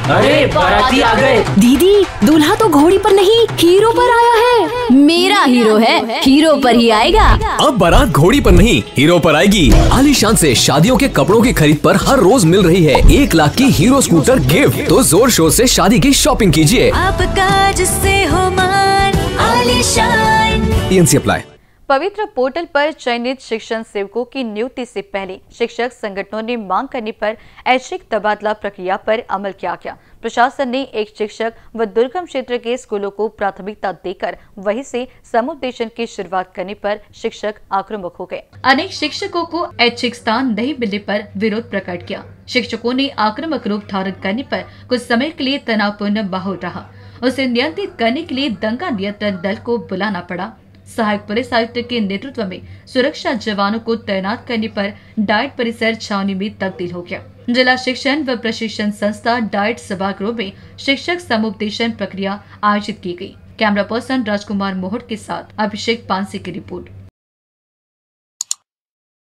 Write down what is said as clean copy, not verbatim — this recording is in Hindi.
अरे बाराती आ गए। दीदी, दूल्हा तो घोड़ी पर नहीं हीरो पर आया है। मेरा हीरो है, हीरो पर ही आएगा। अब बारात घोड़ी पर नहीं हीरो पर आएगी। आलीशान से शादियों के कपड़ों की खरीद पर हर रोज मिल रही है 1 लाख की हीरो स्कूटर गिफ्ट। तो जोर शोर से शादी की शॉपिंग कीजिए। आपका जिससे हो मान आलीशान। TNC apply. पवित्र पोर्टल पर चयनित शिक्षण सेवकों की नियुक्ति से पहले शिक्षक संगठनों ने मांग करने पर ऐच्छिक तबादला प्रक्रिया पर अमल किया गया। प्रशासन ने एक शिक्षक व दुर्गम क्षेत्र के स्कूलों को प्राथमिकता देकर वहीं से समुपदेशन की शुरुआत करने पर शिक्षक आक्रामक हो गए। अनेक शिक्षकों को ऐच्छिक स्थान नहीं मिलने पर विरोध प्रकट किया। शिक्षकों ने आक्रामक रूप धारण करने पर कुछ समय के लिए तनावपूर्ण माहौल रहा। उसे नियंत्रित करने के लिए दंगा नियंत्रण दल को बुलाना पड़ा। सहायक पुलिस आयुक्त के नेतृत्व में सुरक्षा जवानों को तैनात करने पर डाइट परिसर छावनी में तब्दील हो गया। जिला शिक्षण व प्रशिक्षण संस्था डाइट सभागृह में शिक्षक समुपदेशन प्रक्रिया आयोजित की गई। कैमरा पर्सन राजकुमार मोहट के साथ अभिषेक पांसे की रिपोर्ट।